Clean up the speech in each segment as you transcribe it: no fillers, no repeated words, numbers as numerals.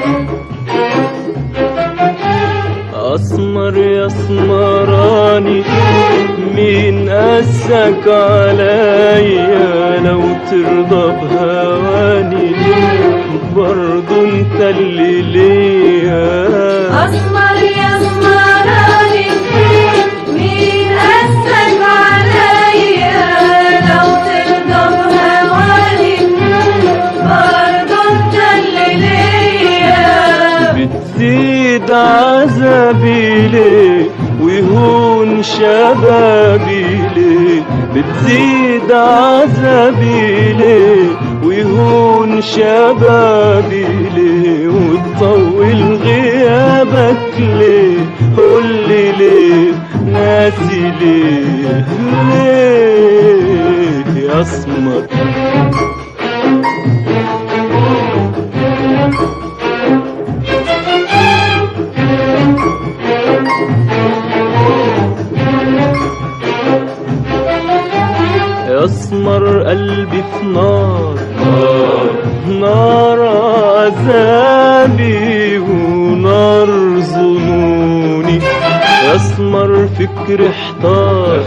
أسمر يا اسمراني مين قاسك عليا، لو ترضى بهواني برضو انت اللي ليا. أسمر يا اسمراني مين قاسك عليا، لو ترضى بهواني برضو انت اللي ليا. بتزيد عذابي ليه ويهون شبابي ليه، بتزيد عذابي ليه ويهون شبابي ليه، وتطول غيابك ليه، قولي ليه ناسي ليه، ليه يا اسمر. يا اسمر قلبي في نار، نار عذابي ونار ظنوني. يا اسمر فكري احتار،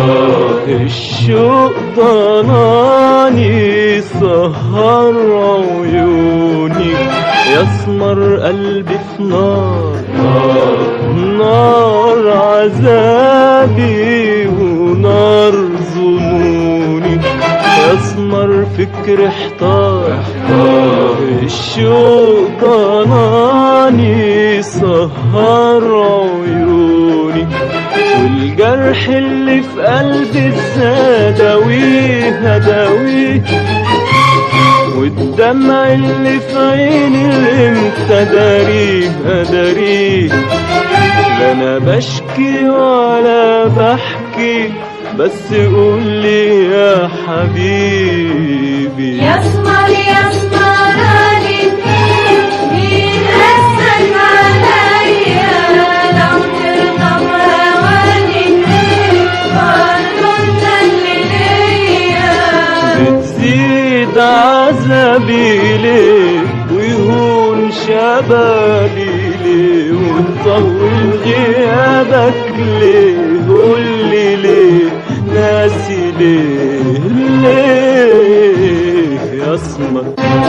الشوق ضناني سهر عيوني. يا اسمر قلبي في نار، نار عذابي ونار ظنوني. يا اسمر فكري احتار، الشوق ضناني سهر عيوني. والجرح اللي في قلبي ازاي اداويه اداويه، والدمع اللي في عيني امتى داريه اداريه. لا انا بشكي ولا بحكي، بس قولي يا حبيبي. يا اسمر يا اسمراني مين قاسك عليا، لو ترضى بهواني برضو انت اللي ليا. بتزيد عذابي ليه ويهون شبابي ليه، وتطول غيابك ليه، قولي ليه ناسي ليه، ليه يا اسمر.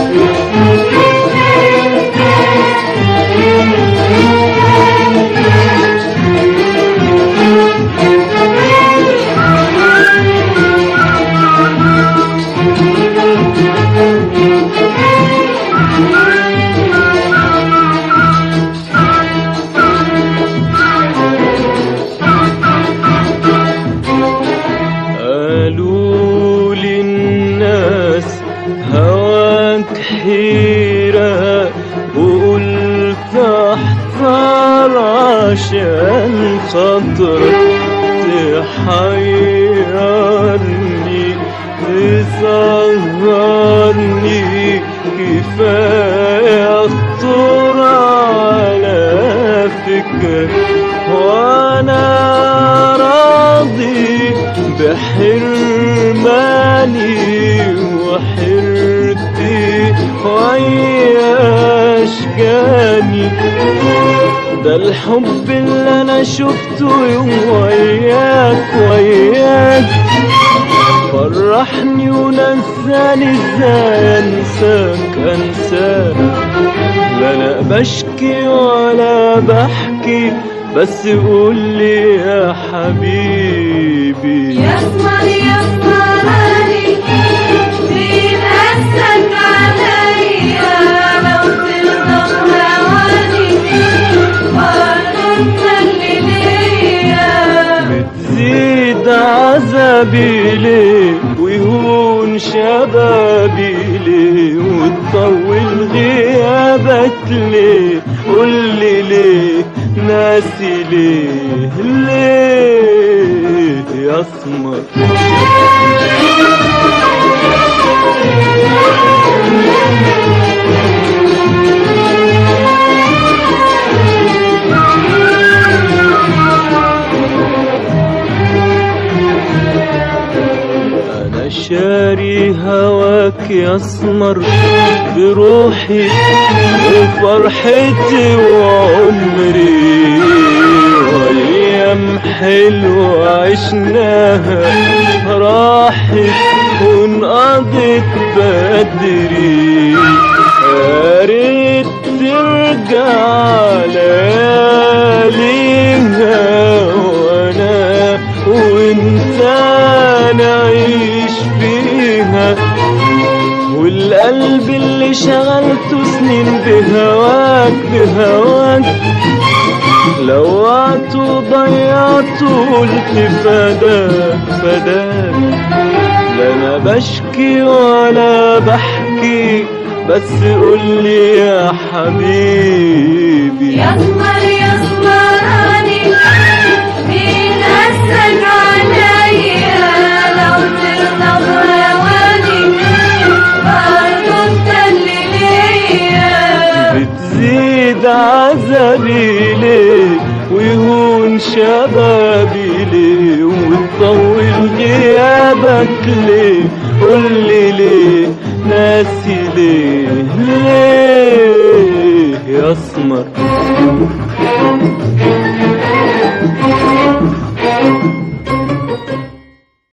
قالوا لي الناس هواك حيرة، وقلت احذر عشان خاطرك تحيرني تسهرني. كفاية اخطر على فكرك وانا راضي بحرماني، وحرتي ويا اشجاني. ده الحب اللي انا شفته يوم وياك وياك فرحني ونساني، ازاي انساك انساك. لا انا بشكي ولا بحكي، بس قولي يا حبيبي. يا اسمر يا اسمراني مين قاسك عليا، لو ترضى بهواني برضو انت اللي ليا. بتزيد عذابي ليه ويهون شبابي ليه، وتطول غيابك ليه، قولي ليه ناسي ليه، ليه يا اسمر. أنا شاري هواك لك يا اسمر بروحي وفرحتي وعمري، وايام حلوة عشناها راحت وانقضت بدري، يا ريت ترجع لياليها وانا وانت نعيش فيها، والقلب اللي شغلته سنين بهواك لوعته وضيعته قلت فداك، لا انا بشكي ولا بحكي بس قولي يا حبيبي. يا اسمر يا اسمراني مين قاسك عليا، لو ترضى بهواني برضه انت اللي ليا. بتزيد عذابي ليه ويهون شبابي ليه وتطول غيابك ليه، قولي ليه ناسي ليه يا اسمر.